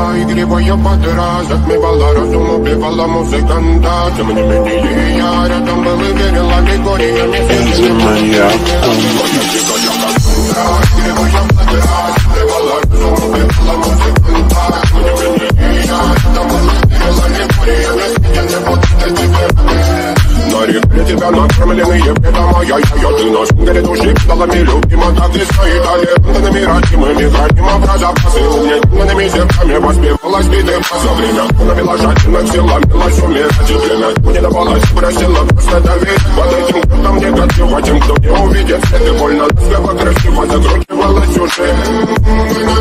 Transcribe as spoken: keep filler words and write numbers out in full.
игривая подра затмевала разум, убивала музыканта. Тем не менее я рядом был и верил аллегориями. Игривая подра затмевала разум, убивала музыканта. Тем не менее я рядом был и верил аллегориями. Я не буду для тебя. На реке тебя накормленные предома. Я, я, я, ты наш горит души педалами. Любима, так и стоит аллергенными родимыми. Храним про запасы угнетенными зерками. Воспевалась биты за время. Навела жадных сил, ломилась умирать. И время не давалась, просила просто доверить. Под этим кто-то мне готов, а тем, кто не увидит свет. И больно, насколько красиво закручивалась уже.